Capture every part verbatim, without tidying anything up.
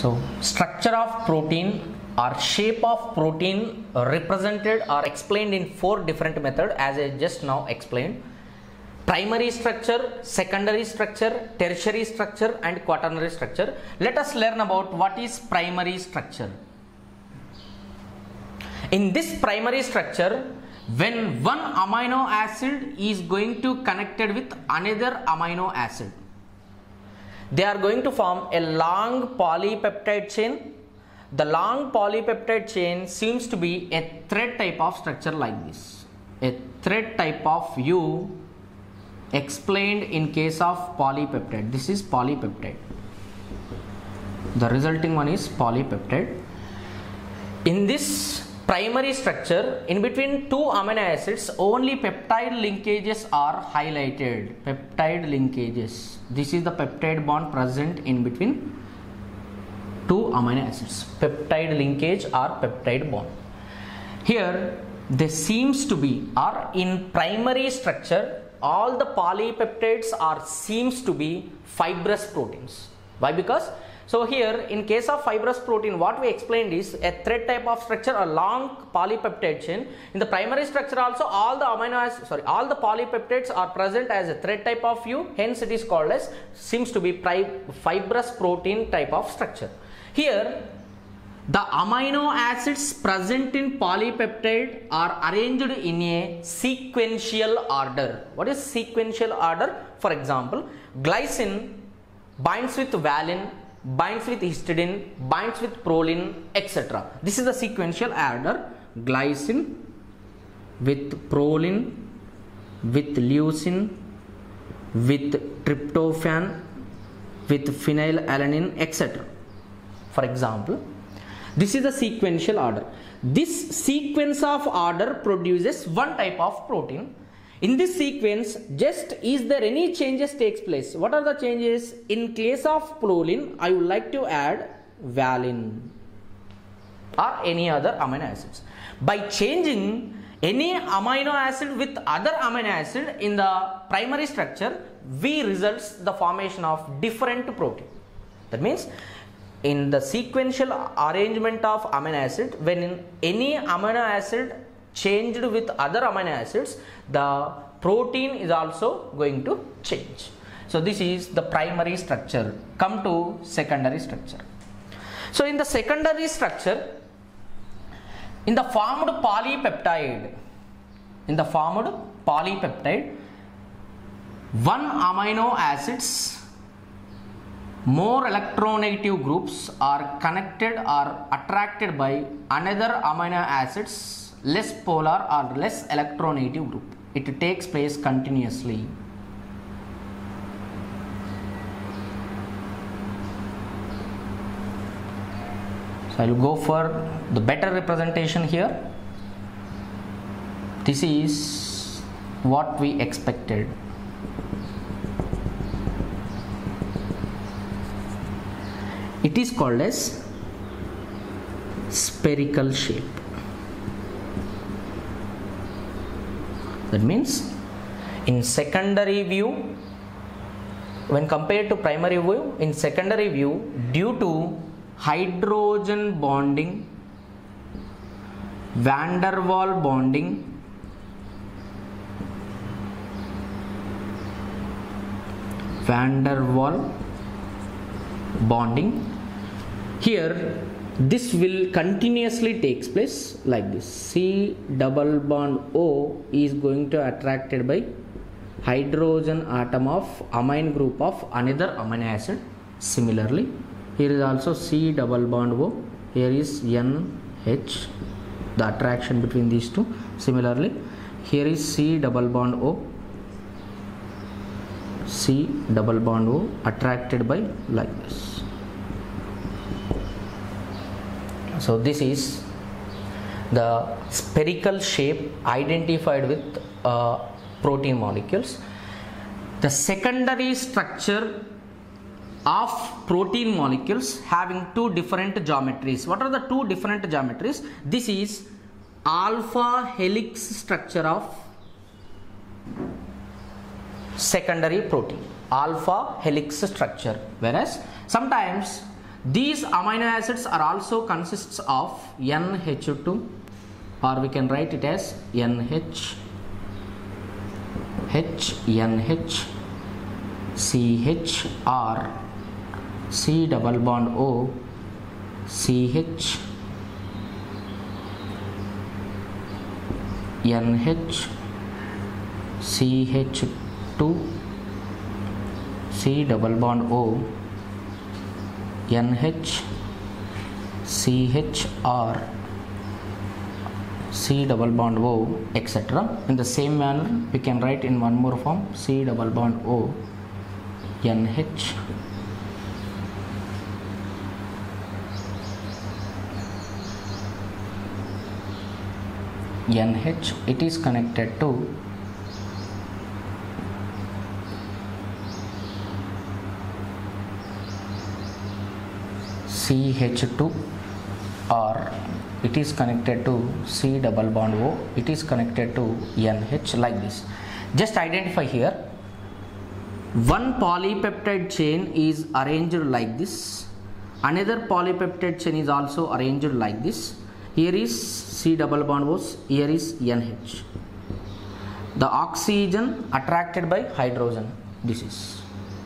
So structure of protein or shape of protein represented or explained in four different methods as I just now explained. Primary structure, secondary structure, tertiary structure and quaternary structure. Let us learn about what is primary structure. In this primary structure, when one amino acid is going to connected with another amino acid, they are going to form a long polypeptide chain. The long polypeptide chain seems to be a thread type of structure like this. A thread type of U explained in case of polypeptide. This is polypeptide. The resulting one is polypeptide. In this primary structure, in between two amino acids, only peptide linkages are highlighted. Peptide linkages. This is the peptide bond present in between two amino acids. Peptide linkage or peptide bond. Here, there seems to be, or in primary structure, all the polypeptides are seems to be fibrous proteins. Why? Because so here in case of fibrous protein, what we explained is a thread type of structure, a long polypeptide chain. In the primary structure also, all the amino acids, sorry, all the polypeptides are present as a thread type of U. Hence, it is called as seems to be fibrous protein type of structure. Here, the amino acids present in polypeptide are arranged in a sequential order. What is sequential order? For example, glycine binds with valine, binds with histidine, binds with proline, et cetera. This is the sequential order. Glycine with proline, with leucine, with tryptophan, with phenylalanine, et cetera. For example, this is the sequential order. This sequence of order produces one type of protein. In this sequence, just is there any changes takes place? What are the changes? In case of proline, I would like to add valine or any other amino acids. By changing any amino acid with other amino acid in the primary structure, we results the formation of different protein. That means in the sequential arrangement of amino acid, when any amino acid changed with other amino acids, the protein is also going to change. So this is the primary structure. Come to secondary structure. So in the secondary structure, in the formed polypeptide, in the formed polypeptide, one amino acids, more electronegative groups are connected or attracted by another amino acids less polar or less electronegative group. It takes place continuously. So I will go for the better representation here. This is what we expected. It is called as spherical shape. That means in secondary view, when compared to primary view, in secondary view, due to hydrogen bonding, van der Waals bonding, van der Waals bonding, here this will continuously takes place like this. C double bond O is going to attracted by hydrogen atom of amine group of another amino acid. Similarly, here is also C double bond O. Here is N H, the attraction between these two. Similarly, here is C double bond O. C double bond O attracted by like this. So this is the spherical shape identified with uh, protein molecules. The secondary structure of protein molecules having two different geometries. What are the two different geometries? This is alpha helix structure of secondary protein, alpha helix structure, whereas sometimes These amino acids are also consists of N H two, or we can write it as N H, H, N H, C H, R, C double bond O, C H, N H, C H two, C double bond O, N H, C H, R, C double bond O, et cetera. In the same manner, we can write in one more form, C double bond O, N H, N H. It is connected to C H two, or it is connected to C double bond O, it is connected to N H, like this. Just identify here, one polypeptide chain is arranged like this, another polypeptide chain is also arranged like this. Here is C double bond O, here is N H. The oxygen attracted by hydrogen, this is.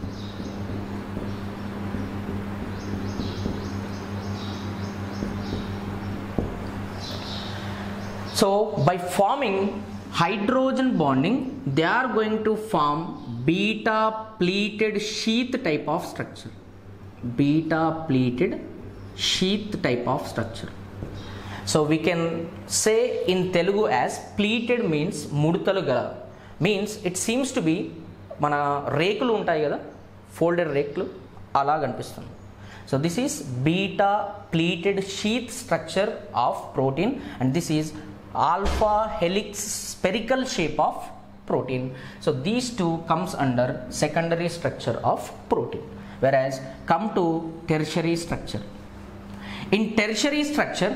So by forming hydrogen bonding, they are going to form beta pleated sheath type of structure. Beta pleated sheath type of structure. So we can say in Telugu as pleated means mudtalu gala, means it seems to be mana rekulu untayi kada, folded rekulu ala kanipistundi. So this is beta pleated sheath structure of protein, and this is alpha helix spherical shape of protein. So these two comes under secondary structure of protein, whereas come to tertiary structure. In tertiary structure,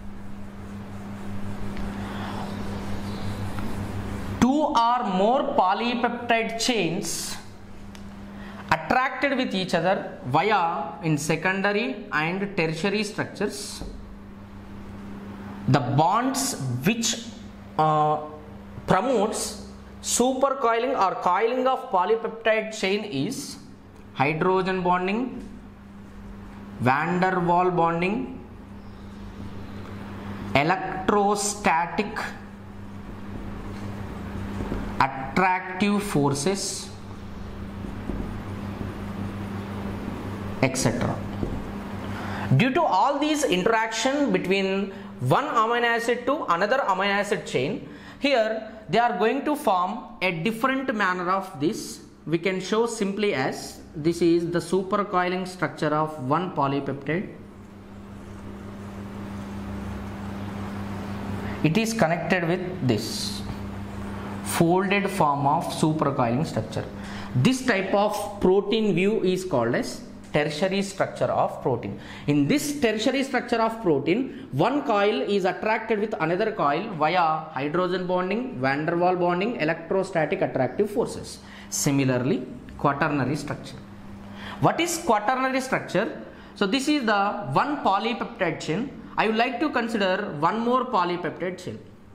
two or more polypeptide chains attracted with each other via in secondary and tertiary structures. The bonds which uh, promotes supercoiling or coiling of polypeptide chain is hydrogen bonding, van der Waals bonding, electrostatic attractive forces, et cetera. Due to all these interaction between one amino acid to another amino acid chain, here they are going to form a different manner of this. We can show simply as this is the supercoiling structure of one polypeptide. It is connected with this folded form of supercoiling structure. This type of protein view is called as tertiary structure of protein. In this tertiary structure of protein, one coil is attracted with another coil via hydrogen bonding, van der Waals bonding, electrostatic attractive forces. Similarly, quaternary structure. What is quaternary structure? So this is the one polypeptide chain. I would like to consider one more polypeptide chain.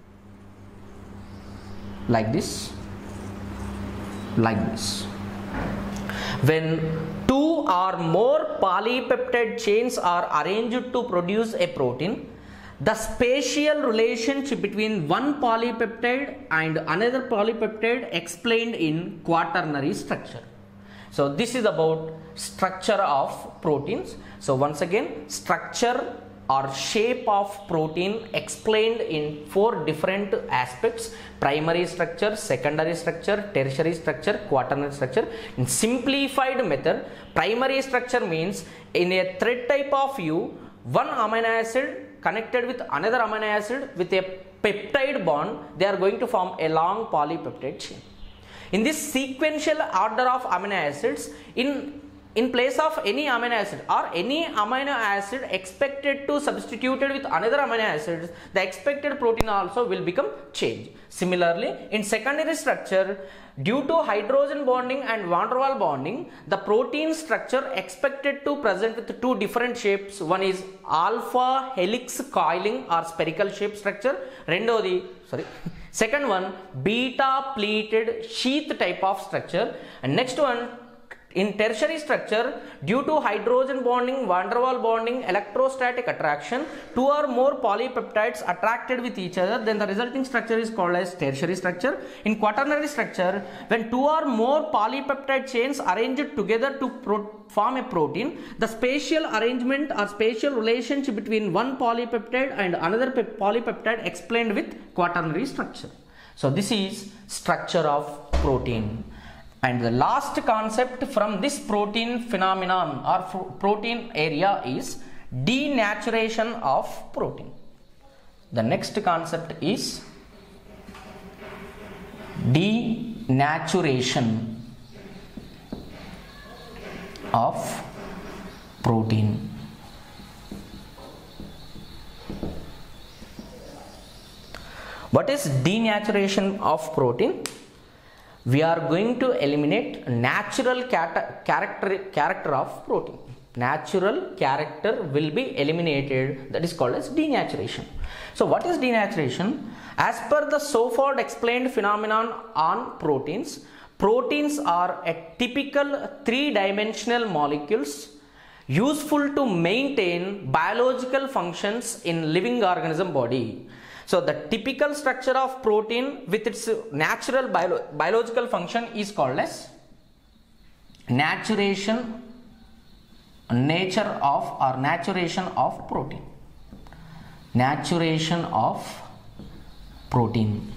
Like this, like this. When two or more polypeptide chains are arranged to produce a protein, the spatial relationship between one polypeptide and another polypeptide explained in quaternary structure. So this is about structure of proteins. So once again, structure or shape of protein explained in four different aspects: primary structure, secondary structure, tertiary structure, quaternary structure. In simplified method, primary structure means in a thread type of view, one amino acid connected with another amino acid with a peptide bond, they are going to form a long polypeptide chain. In this sequential order of amino acids, in in place of any amino acid or any amino acid expected to substituted with another amino acids, the expected protein also will become changed. Similarly, in secondary structure, due to hydrogen bonding and van der Waals bonding, the protein structure expected to present with two different shapes. One is alpha helix coiling or spherical shape structure. Rendodi, sorry. Second one, beta pleated sheath type of structure. And next one, in tertiary structure, due to hydrogen bonding, van der Waals bonding, electrostatic attraction, two or more polypeptides attracted with each other, then the resulting structure is called as tertiary structure. In quaternary structure, when two or more polypeptide chains arranged together to form a protein, the spatial arrangement or spatial relationship between one polypeptide and another polypeptide explained with quaternary structure. So this is structure of protein. And the last concept from this protein phenomenon or protein area is denaturation of protein. The next concept is denaturation of protein. What is denaturation of protein? We are going to eliminate natural character, character of protein. Natural character will be eliminated, that is called as denaturation. So what is denaturation? As per the so far explained phenomenon on proteins, proteins are a typical three-dimensional molecules useful to maintain biological functions in living organism body. So the typical structure of protein with its natural bio biological function is called as naturation, nature of or naturation of protein. Naturation of protein.